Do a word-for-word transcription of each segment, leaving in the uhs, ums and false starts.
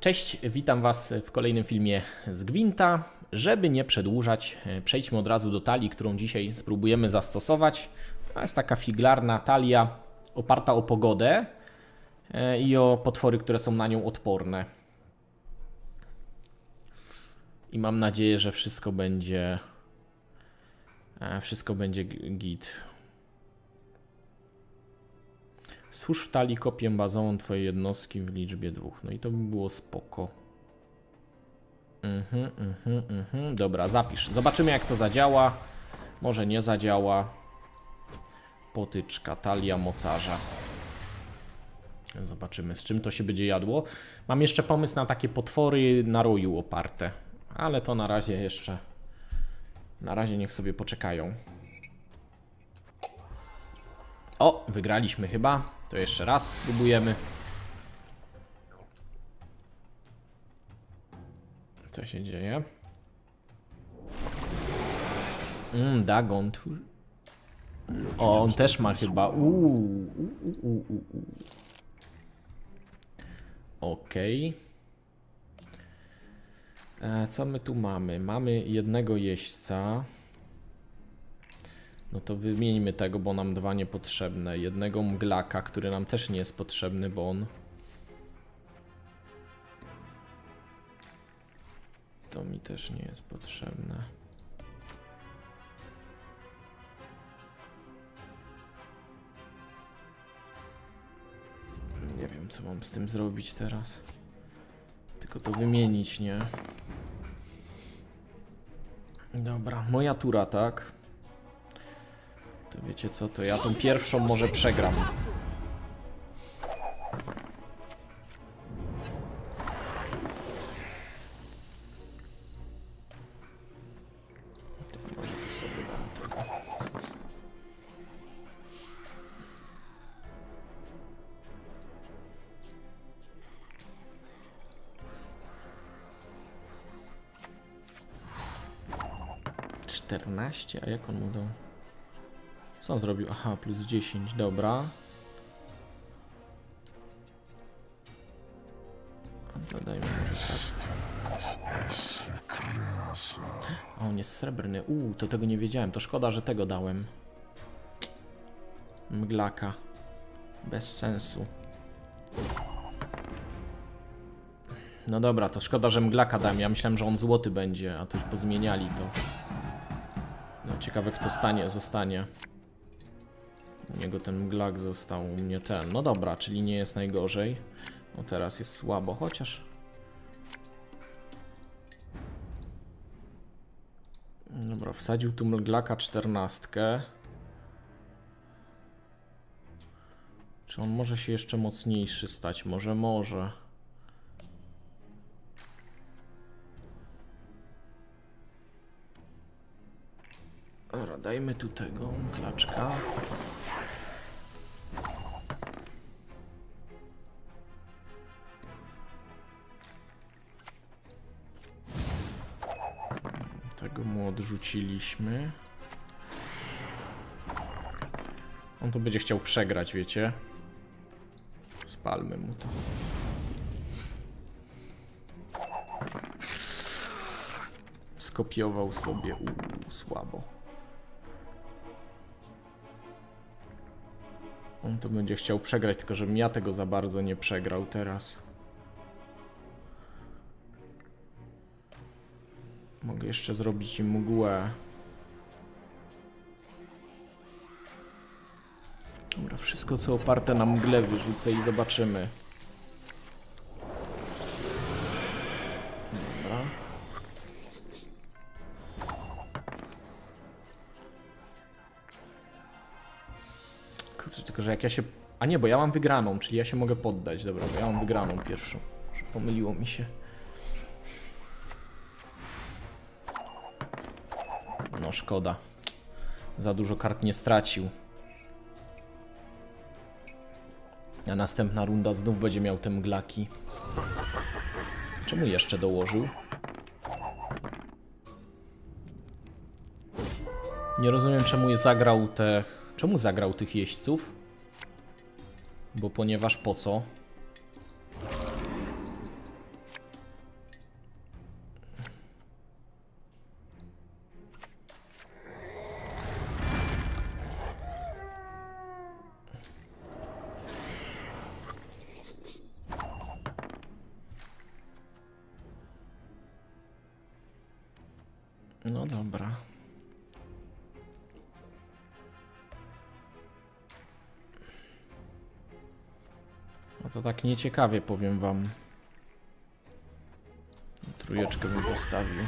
Cześć, witam Was w kolejnym filmie z Gwinta. Żeby nie przedłużać, przejdźmy od razu do talii, którą dzisiaj spróbujemy zastosować. To jest taka figlarna talia oparta o pogodę i o potwory, które są na nią odporne. I mam nadzieję, że wszystko będzie wszystko będzie git. Stwórz w talii kopię bazową twojej jednostki w liczbie dwóch. No i to by było spoko. Mhm, mhm, mhm. Dobra, zapisz. Zobaczymy, jak to zadziała. Może nie zadziała. Potyczka, talia mocarza. Zobaczymy, z czym to się będzie jadło. Mam jeszcze pomysł na takie potwory na roju oparte. Ale to na razie jeszcze... Na razie niech sobie poczekają. O, wygraliśmy chyba. To jeszcze raz spróbujemy. Co się dzieje? Mmm, Dagon. O, on też ma chyba. Uuu, uuu, uuu. Okej. Okay. Co my tu mamy? Mamy jednego jeźdźca. No to wymieńmy tego, bo nam dwa niepotrzebne. Jednego mglaka, który nam też nie jest potrzebny, bo on... To mi też nie jest potrzebne. Nie wiem, co mam z tym zrobić teraz. Tylko to wymienić, nie? Dobra, moja tura, tak? To wiecie co, to ja tą pierwszą może przegram. To może to sobie dam tego. czternaście, a jak on mu dał? Co on zrobił? Aha, plus dziesięć, dobra. Dodajmy może tak. A on jest srebrny. Uuu, to tego nie wiedziałem. To szkoda, że tego dałem. Mglaka. Bez sensu. No dobra, to szkoda, że mglaka dałem. Ja myślałem, że on złoty będzie, a to już pozmieniali to. No ciekawe, kto stanie, zostanie. U niego ten mglak został, u mnie ten. No dobra, czyli nie jest najgorzej. No teraz jest słabo, chociaż... Dobra, wsadził tu mglaka czternastkę. Czy on może się jeszcze mocniejszy stać? Może, może. Dobra, dajmy tu tego mglaczka. Tego mu odrzuciliśmy. On to będzie chciał przegrać, wiecie? Spalmy mu to. Skopiował sobie. Uuu, słabo. On to będzie chciał przegrać, tylko żebym ja tego za bardzo nie przegrał teraz. Mogę jeszcze zrobić im mgłę. Dobra, wszystko co oparte na mgle wyrzucę i zobaczymy. Dobra. Kurczę, tylko że jak ja się... A nie, bo ja mam wygraną, czyli ja się mogę poddać. Dobra, bo ja mam wygraną pierwszą. Pomyliło mi się. No szkoda. Za dużo kart nie stracił. A następna runda znów będzie miał te mglaki. Czemu jeszcze dołożył? Nie rozumiem, czemu zagrał te... Czemu zagrał tych jeźdźców? Bo ponieważ po co? No dobra. No to tak nieciekawie, powiem wam. Trójeczkę bym postawił.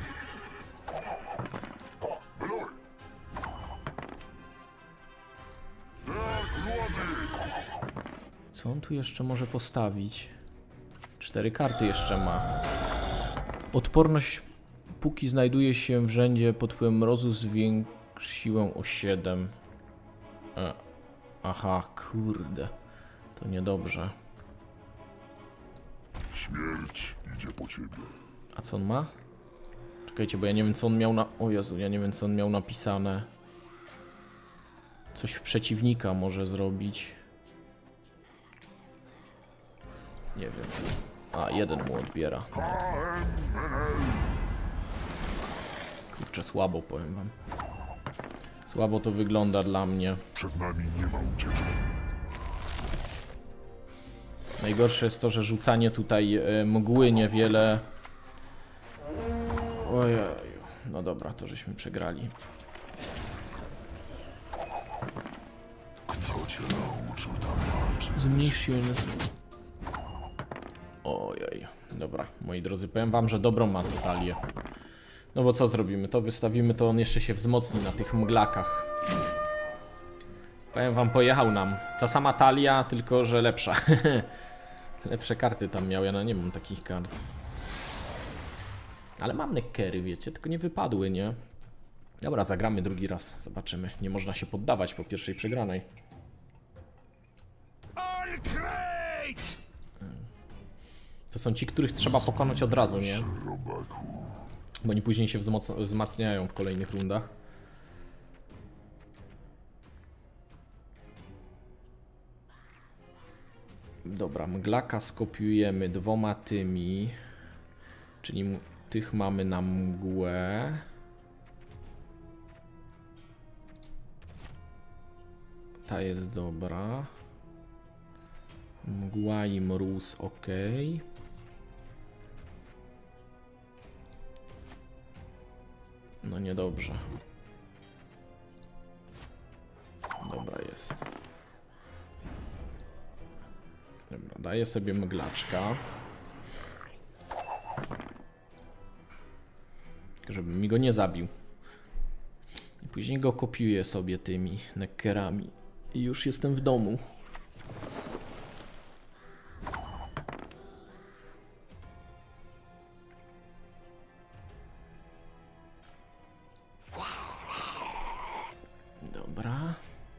Co on tu jeszcze może postawić? Cztery karty jeszcze ma. Odporność, póki znajduje się w rzędzie pod wpływem mrozu, zwiększyłem o siedem. E. Aha, kurde. To niedobrze. Śmierć idzie po ciebie. A co on ma? Czekajcie, bo ja nie wiem, co on miał na... O Jezu, ja nie wiem, co on miał napisane. Coś w przeciwnika może zrobić. Nie wiem. A, jeden mu odbiera. Kurczę, słabo, powiem wam. Słabo to wygląda dla mnie. Przed nami nie ma ucieczki. Najgorsze jest to, że rzucanie tutaj y, mgły niewiele... Ojej. No dobra, to żeśmy przegrali. Kto cię nauczył tam walczyć? Zmniejsz się... Ojej. Dobra, moi drodzy, powiem wam, że dobrą ma to talię. No bo co zrobimy? To wystawimy, to on jeszcze się wzmocni na tych mglakach. Powiem wam, pojechał nam. Ta sama talia, tylko że lepsza. Lepsze karty tam miał, ja no nie mam takich kart. Ale mam neckery, wiecie, tylko nie wypadły, nie? Dobra, zagramy drugi raz, zobaczymy. Nie można się poddawać po pierwszej przegranej. To są ci, których trzeba pokonać od razu, nie? Bo oni później się wzmacniają w kolejnych rundach. Dobra, mglaka skopiujemy dwoma tymi. Czyli tych mamy na mgłę. Ta jest dobra. Mgła i mróz, ok. No niedobrze. Dobra jest. Dobra, daję sobie mglaczka. Żeby mi go nie zabił. I później go kopiuję sobie tymi neckerami. I już jestem w domu. Dobra.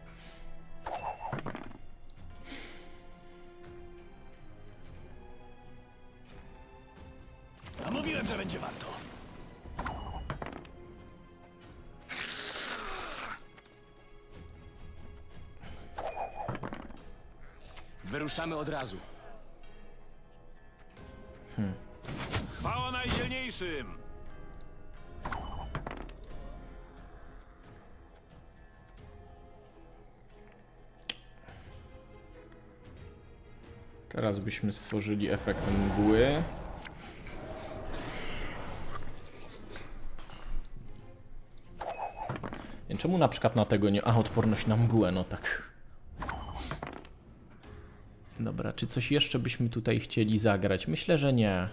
A mówiłem, że będzie warto. Wyruszamy od razu. Hmm. Chwała najdzielniejszym! Teraz byśmy stworzyli efekt mgły. Czemu na przykład na tego nie... A, odporność na mgłę, no tak. Dobra, czy coś jeszcze byśmy tutaj chcieli zagrać? Myślę, że nie.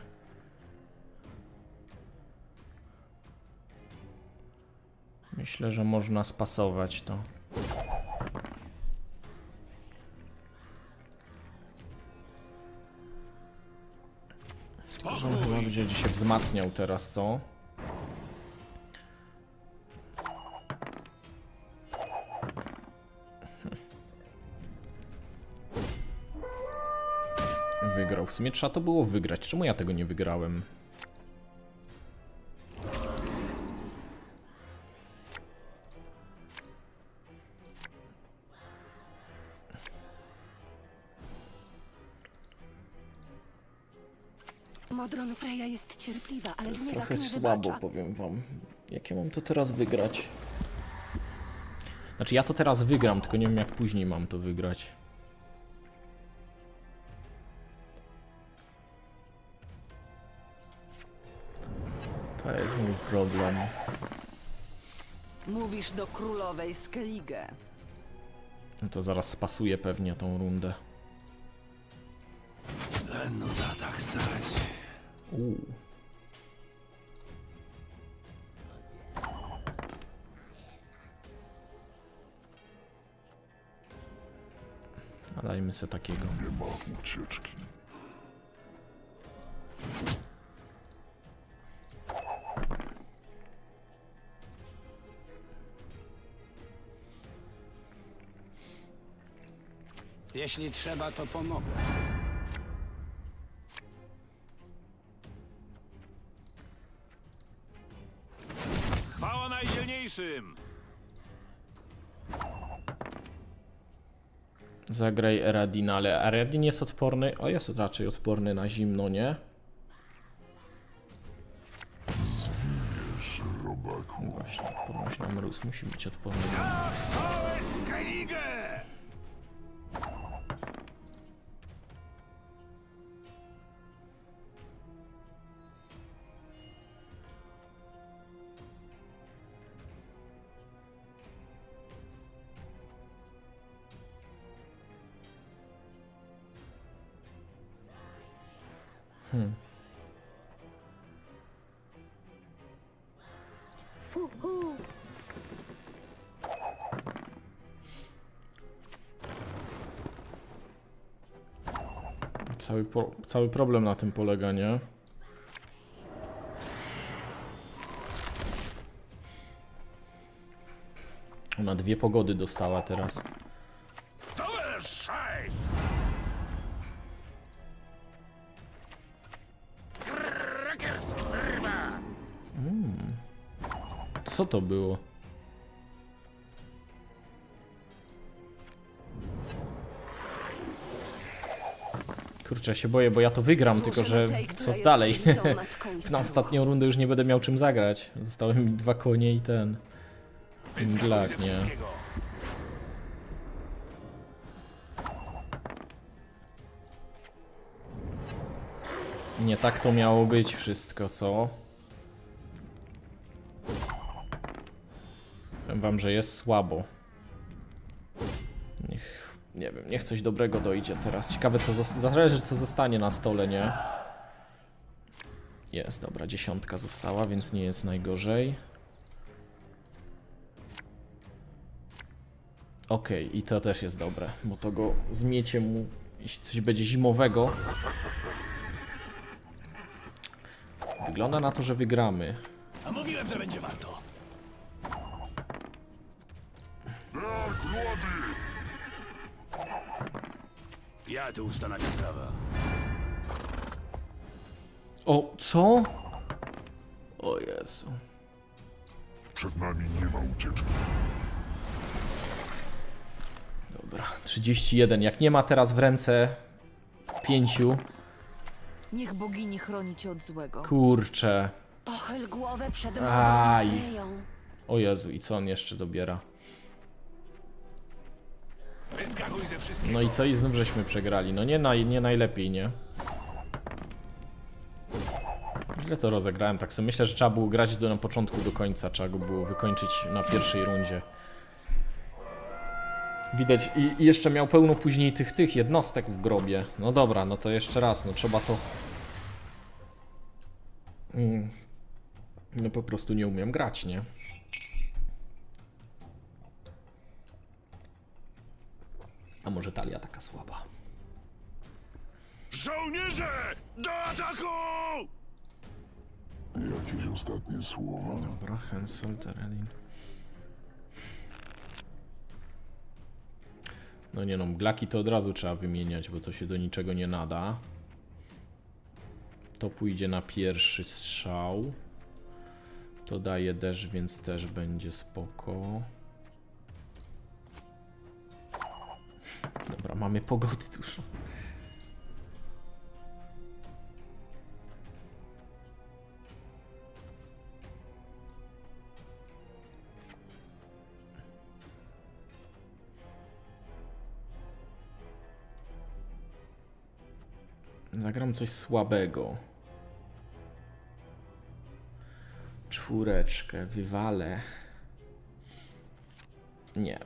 Myślę, że można spasować to. Tylko, że on chyba będzie się wzmacniał teraz, co? Wygrał. W sumie trzeba to było wygrać. Czemu ja tego nie wygrałem? Modron Freya jest cierpliwa, ale To jest zniewak trochę nie słabo, wybacza. powiem wam. Jak ja mam to teraz wygrać? Znaczy ja to teraz wygram, tylko nie wiem jak później mam to wygrać. To jest mój problem. Mówisz do królowej Skellige. No to zaraz spasuję pewnie tą rundę. No da tak stać. Uuu. A dajmy sobie takiego. Nie ma ucieczki. Jeśli trzeba, to pomogę. Chwała najdzielniejszym! Zagraj Eradin, ale Eradin jest odporny. O, jest raczej odporny na zimno, nie? Zwiniesz, robaku. Właśnie, odporność na mróz musi być odporny. Chwałę Skellige! Hmm. Cały, po, cały problem na tym polega, nie? Ona dwie pogody dostała teraz. To jest szajs! Krakers, ryba! Co to było? Kurczę, ja się boję, bo ja to wygram, Służę tylko że tej, która co jest dalej? dziewicą matką i Na staruchą. ostatnią rundę już nie będę miał czym zagrać. Zostały mi dwa konie i ten. Wyskakuj Glak, ze nie? wszystkiego. Nie tak to miało być wszystko, co? Powiem wam, że jest słabo. Niech, nie wiem, niech coś dobrego dojdzie teraz. Ciekawe co, zos- zależy co zostanie na stole, nie? Jest, dobra, dziesiątka została, więc nie jest najgorzej. Okej, okay, i to też jest dobre, bo to go zmiecie mu, jeśli coś będzie zimowego. Wygląda na to, że wygramy. A mówiłem, że będzie warto. Ja tu ustanawiam prawa. O, co? O Jezu. Przed nami nie ma ucieczki. Dobra, trzydzieści jeden. Jak nie ma teraz w ręce pięciu. Niech bogini chroni cię od złego. Kurczę. Pochyl głowę przed Aj. młodą Freją. O Jezu, i co on jeszcze dobiera? Wyskakuj ze wszystkiego. No i co? I znów żeśmy przegrali. No nie, naj, nie najlepiej, nie? Źle to rozegrałem, tak sobie myślę, że trzeba było grać do, na początku do końca. Trzeba go było wykończyć na pierwszej rundzie. Widać, i, i jeszcze miał pełno później tych, tych jednostek w grobie. No dobra, no to jeszcze raz, no trzeba to... Mm. No po prostu nie umiem grać, nie? A może talia taka słaba? Żołnierze! Do ataku! Jakieś ostatnie słowa? Dobra, Henselt, Erelin. No nie no, mglaki to od razu trzeba wymieniać, bo to się do niczego nie nada. To pójdzie na pierwszy strzał. To daje deszcz, więc też będzie spoko. Dobra, mamy pogody dużo. Zagram coś słabego. Czwóreczkę wywalę. Nie.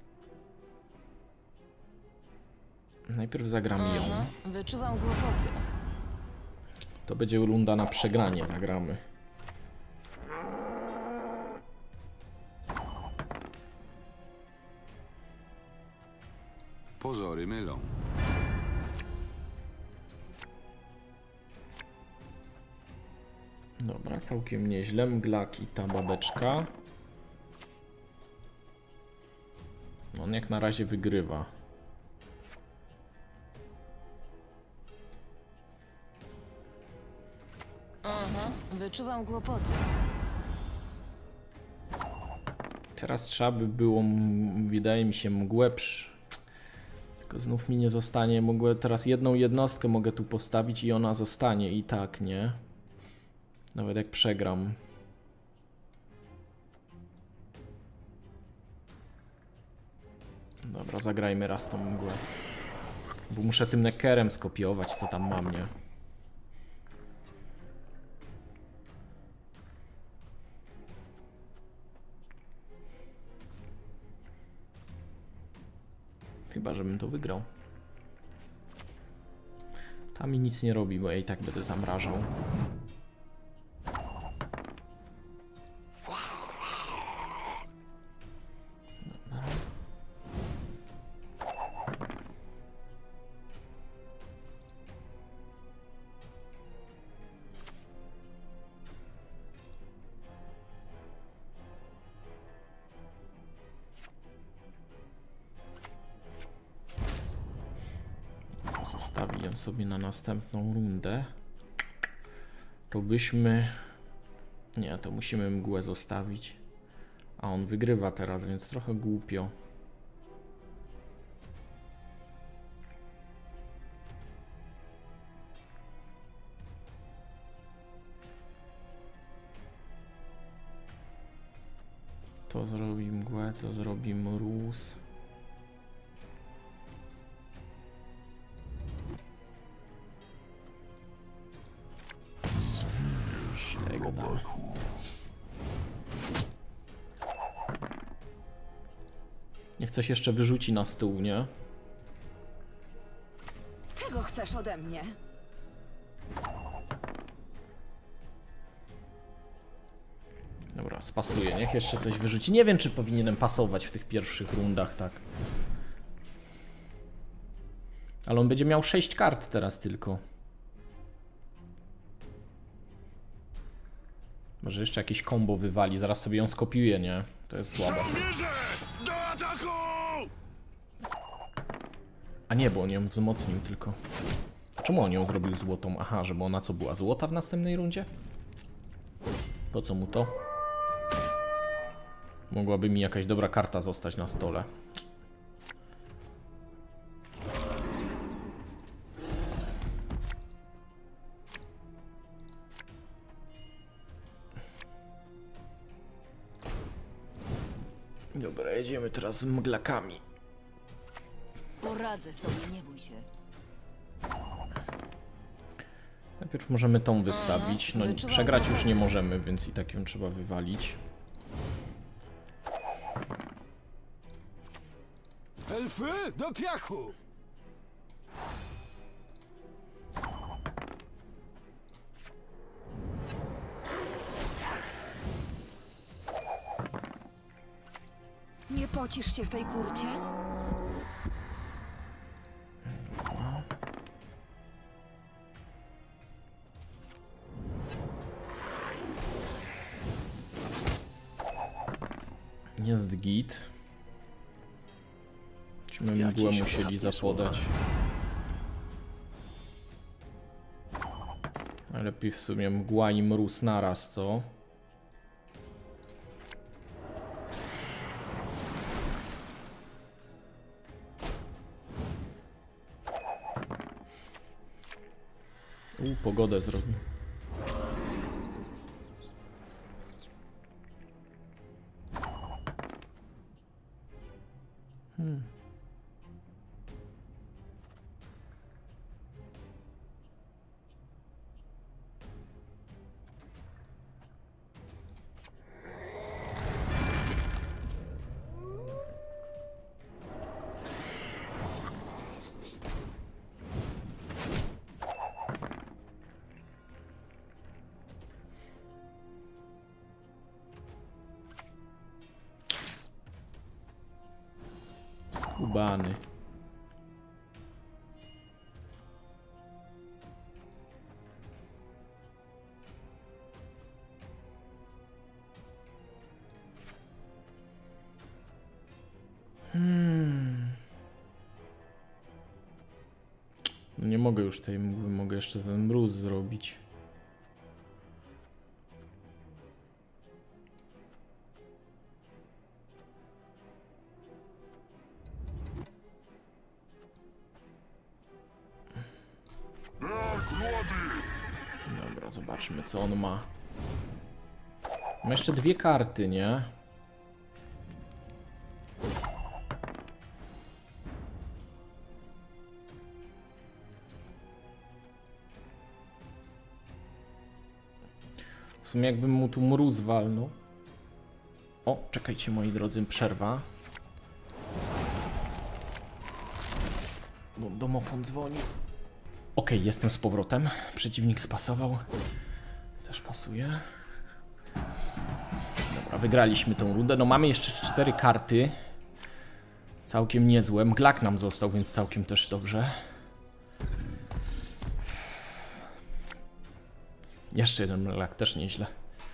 Najpierw zagram ją. Aha, wyczuwam kłopoty. To będzie runda na przegranie, zagramy. Pozory mylą. Dobra, całkiem nieźle. Mglak i ta babeczka. On jak na razie wygrywa. Aha, wyczuwam kłopoty. Teraz trzeba by było, m- wydaje mi się, mgłę przy... Tylko znów mi nie zostanie. Mogę teraz jedną jednostkę mogę tu postawić i ona zostanie i tak, nie? Nawet jak przegram. Dobra, zagrajmy raz tą mgłę. Bo muszę tym nekerem skopiować, co tam mam, nie? Chyba, żebym to wygrał. Tam mi nic nie robi, bo ja i tak będę zamrażał. Dobra. Zostawię ją sobie na następną rundę. To byśmy... Nie, to musimy mgłę zostawić. A on wygrywa teraz, więc trochę głupio. To zrobi mgłę, to zrobi mróz. Tego damy. Niech coś jeszcze wyrzuci na stół, nie? Czego chcesz ode mnie? Dobra, spasuję. Niech jeszcze coś wyrzuci. Nie wiem, czy powinienem pasować w tych pierwszych rundach, tak. Ale on będzie miał sześć kart teraz tylko. Może jeszcze jakieś combo wywali. Zaraz sobie ją skopiuję, nie? To jest słabe. Żołnierze! Do ataku! A nie, bo on ją wzmocnił tylko. Czemu on ją zrobił złotą? Aha, żeby ona co była? Złota w następnej rundzie? Po co mu to? Mogłaby mi jakaś dobra karta zostać na stole. Dobra, jedziemy teraz z mglakami. Poradzę sobie, nie bój się. Najpierw możemy tą wystawić. No wyczuwam przegrać już nie kłopoty. możemy, więc i tak ją trzeba wywalić. Elfy do piachu! Nie pocisz się w tej kurcie? Jest git. Czyśmy mgłę Jakiś musieli ostatnie zapodać. Lepiej w sumie mgła i mróz naraz, co? U, pogodę zrobi. Hmm. skubany. Hmm. No nie mogę już tej mgły, mogę jeszcze ten mróz zrobić. Dobra, zobaczmy co on ma. Ma jeszcze dwie karty, nie? W sumie jakbym mu tu mróz walnął. O, czekajcie moi drodzy, przerwa. Bo domofon dzwoni. Okej, okay, jestem z powrotem. Przeciwnik spasował. Też pasuje. Dobra, wygraliśmy tą rundę. No mamy jeszcze cztery karty. Całkiem niezłe. Mglak nam został, więc całkiem też dobrze. Jeszcze jeden mglak, też nieźle.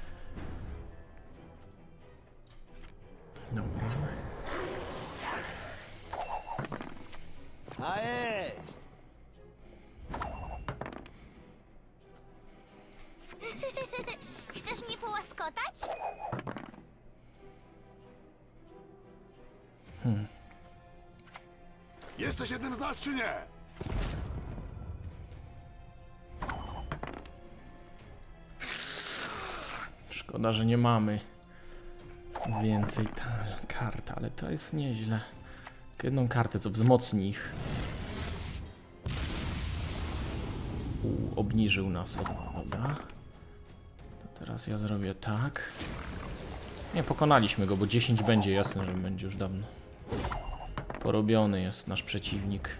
Dobra. A jest! Chcesz mnie połaskotać? Hmm. Jesteś jednym z nas, czy nie? Szkoda, że nie mamy więcej ta kart, ale to jest nieźle. Tylko jedną kartę, co wzmocni ich. U, obniżył nas. Dobra. To teraz ja zrobię tak. Nie, pokonaliśmy go, bo dziesięć będzie, jasne, że będzie już dawno. Porobiony jest nasz przeciwnik.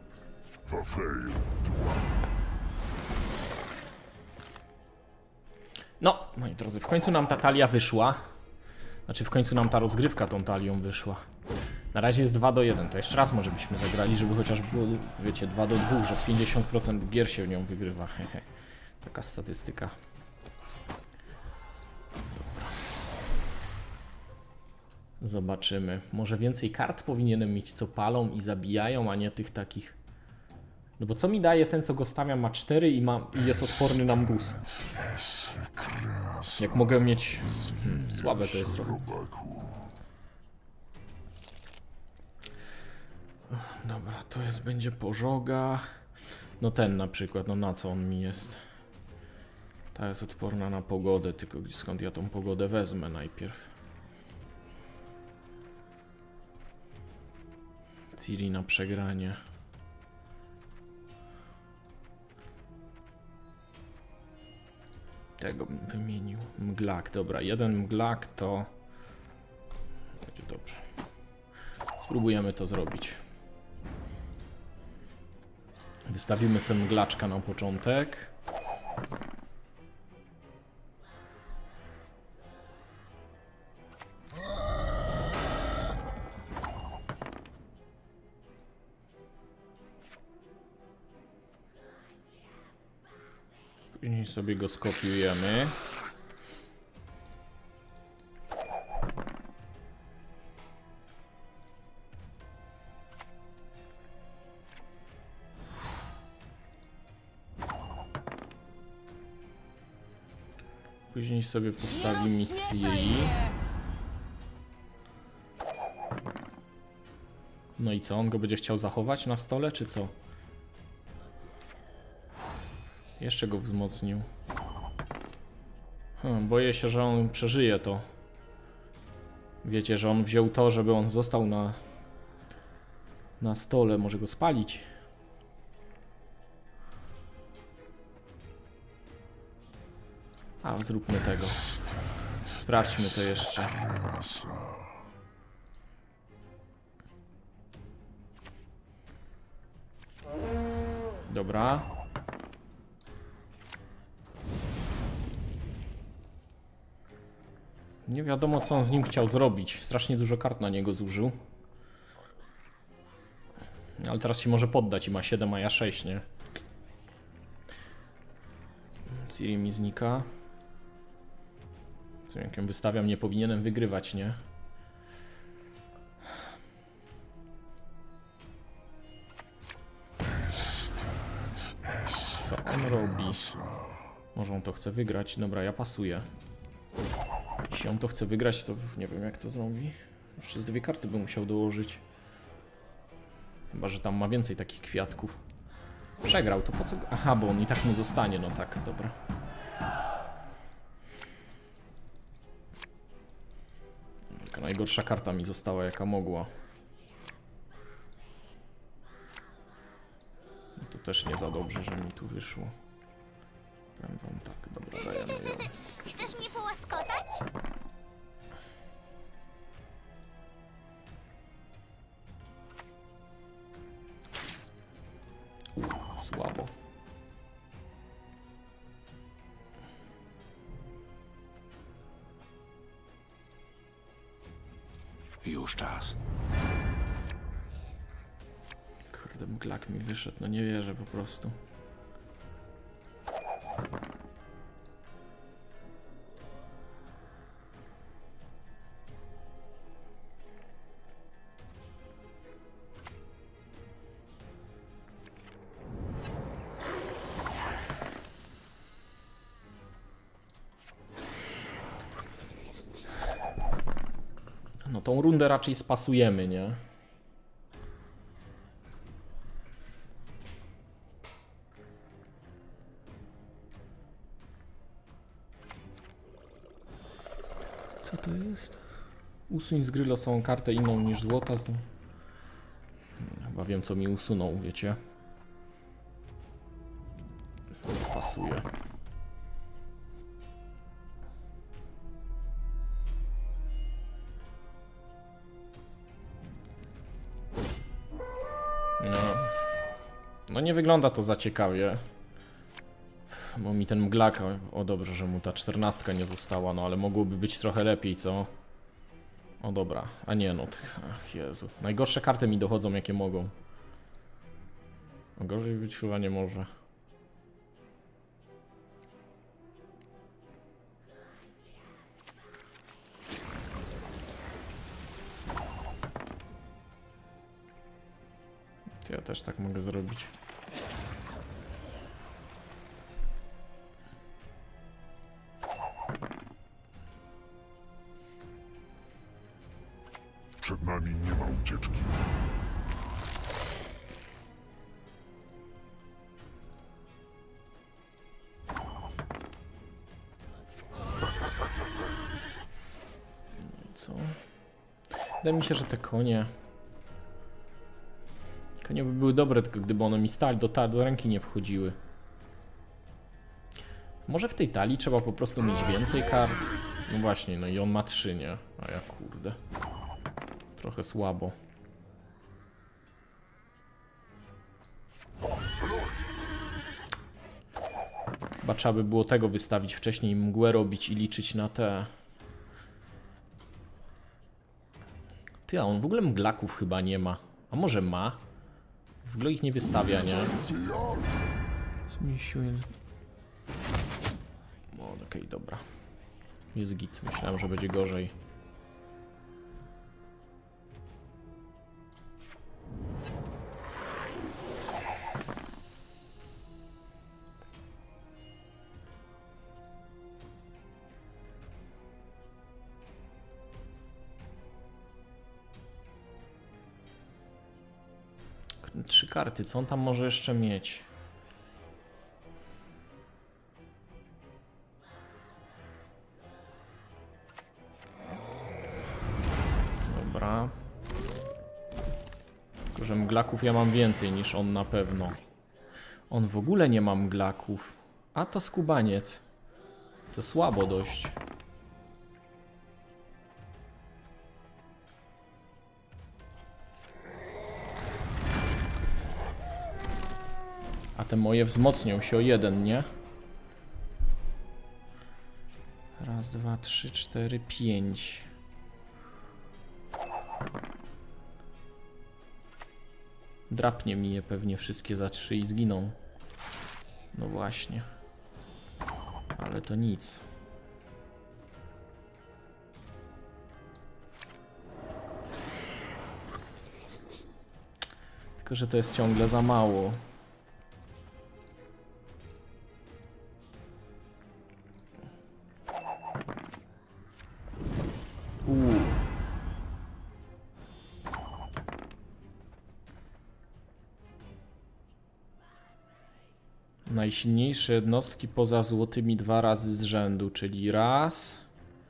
No, moi drodzy, w końcu nam ta talia wyszła. Znaczy w końcu nam ta rozgrywka tą talią wyszła. Na razie jest dwa do jeden, to jeszcze raz może byśmy zagrali, żeby chociaż było, wiecie, dwa do dwóch, że pięćdziesiąt procent gier się nią wygrywa. Hehe. Taka statystyka. Dobra. Zobaczymy. Może więcej kart powinienem mieć, co palą i zabijają, a nie tych takich. No bo co mi daje ten, co go stawiam, ma cztery i, ma, i jest odporny na mróz. Jak mogę mieć... Hmm, słabe to jest trochę. Dobra, to jest, będzie pożoga. No ten na przykład, no na co on mi jest? Ta jest odporna na pogodę, tylko skąd ja tą pogodę wezmę najpierw? Ciri na przegranie. Tego bym wymienił. Mglak, dobra, jeden mglak to... będzie dobrze. Spróbujemy to zrobić. Wystawimy sobie mglaczka na początek. Później sobie go skopiujemy. Później sobie postawimy Ciri. No i co? On go będzie chciał zachować na stole, czy co? Jeszcze go wzmocnił. Hmm, boję się, że on przeżyje to. Wiecie, że on wziął to, żeby on został na na stole. Może go spalić. A, zróbmy tego. Sprawdźmy to jeszcze. Dobra. Nie wiadomo, co on z nim chciał zrobić. Strasznie dużo kart na niego zużył. Ale teraz się może poddać i ma siedem, a ja sześć, nie? Ciri mi znika. Co, jak ją wystawiam, nie powinienem wygrywać, nie? Co on robi? Może on to chce wygrać? Dobra, ja pasuję. Jeśli on to chce wygrać, to nie wiem, jak to zrobi. Jeszcze z dwie karty bym musiał dołożyć. Chyba że tam ma więcej takich kwiatków. Przegrał, to po co? Aha, bo on i tak mu zostanie, no tak, dobra. Taka najgorsza karta mi została, jaka mogła. No to też nie za dobrze, że mi tu wyszło. Powiem wam tak, dobra, dajemy ją. Chcesz mnie połaskotać? Słabo. Już czas. Kurde, mglak mi wyszedł, no nie wierzę po prostu. No tą rundę raczej spasujemy, nie? Co to jest? Usuń z gry losową kartę inną niż złota. Chyba wiem, co mi usunął, wiecie? Pasuje. No. No nie wygląda to za ciekawie. Bo mi ten mglak... O dobrze, że mu ta czternastka nie została, no ale mogłoby być trochę lepiej, co? O dobra, a nie no, ach Jezu. Najgorsze karty mi dochodzą, jakie mogą. A gorzej być chyba nie może. To ja też tak mogę zrobić. Przed nami nie ma ucieczki. Co? Wydaje mi się, że te konie... Konie by były dobre, tylko gdyby one mi stali do, ta do ręki nie wchodziły. Może w tej talii trzeba po prostu mieć więcej kart? No właśnie, no i on ma trzy, nie? A ja kurde. Trochę słabo. Chyba trzeba by było tego wystawić wcześniej, mgłę robić i liczyć na te... Ty, a on w ogóle mglaków chyba nie ma. A może ma? W ogóle ich nie wystawia, nie? Zmiesiłem. O, okej, okay, dobra. Jest git. Myślałem, że będzie gorzej. Trzy karty, co on tam może jeszcze mieć? Dobra. Tylko, że mglaków ja mam więcej niż on na pewno. On w ogóle nie ma mglaków. A to skubaniec. To słabo dość. A te moje wzmocnią się o jeden, nie? Raz, dwa, trzy, cztery, pięć. Drapnie mi je pewnie wszystkie za trzy i zginą. No właśnie. Ale to nic. Tylko że to jest ciągle za mało. Uuu. Najsilniejsze jednostki poza złotymi dwa razy z rzędu, czyli raz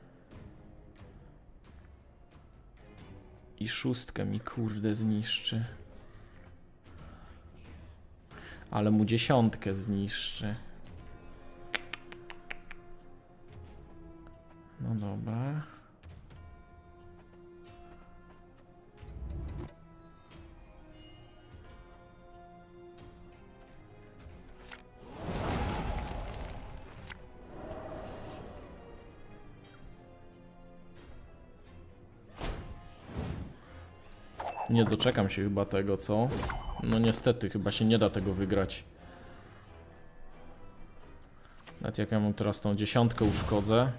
i szóstkę mi kurde zniszczy. Ale mu dziesiątkę zniszczy. No dobra. Nie doczekam się chyba tego, co? No niestety, chyba się nie da tego wygrać. Nawet jak ja mu teraz tą dziesiątkę uszkodzę.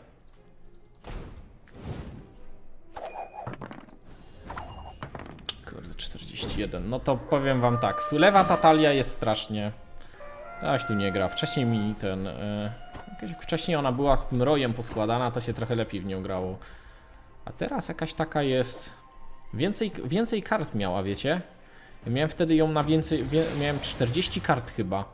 Kurde, czterdzieści jeden. No to powiem wam tak, Sulewa ta talia jest strasznie... Aś tu nie gra. Wcześniej mi ten... Yy, wcześniej ona była z tym rojem poskładana, to się trochę lepiej w nią grało. A teraz jakaś taka jest... Więcej, więcej kart miała, wiecie? Ja miałem wtedy ją na więcej... Wie, miałem czterdzieści kart chyba.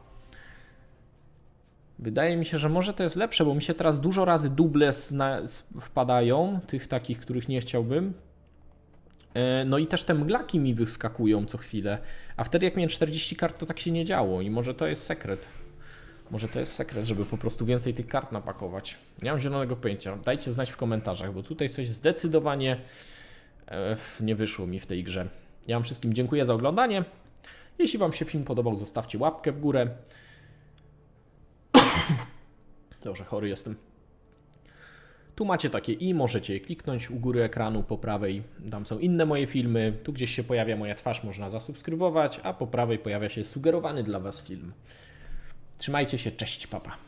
Wydaje mi się, że może to jest lepsze, bo mi się teraz dużo razy duble zna, wpadają, tych takich, których nie chciałbym. No i też te mglaki mi wyskakują co chwilę. A wtedy jak miałem czterdzieści kart, to tak się nie działo. I może to jest sekret. Może to jest sekret, żeby po prostu więcej tych kart napakować. Nie mam zielonego pojęcia. Dajcie znać w komentarzach, bo tutaj coś zdecydowanie e, nie wyszło mi w tej grze. Ja wam wszystkim dziękuję za oglądanie. Jeśli wam się film podobał, zostawcie łapkę w górę. Dobrze, chory jestem. Tu macie takie i, możecie je kliknąć u góry ekranu po prawej. Tam są inne moje filmy. Tu gdzieś się pojawia moja twarz, można zasubskrybować, a po prawej pojawia się sugerowany dla was film. Trzymajcie się, cześć, papa.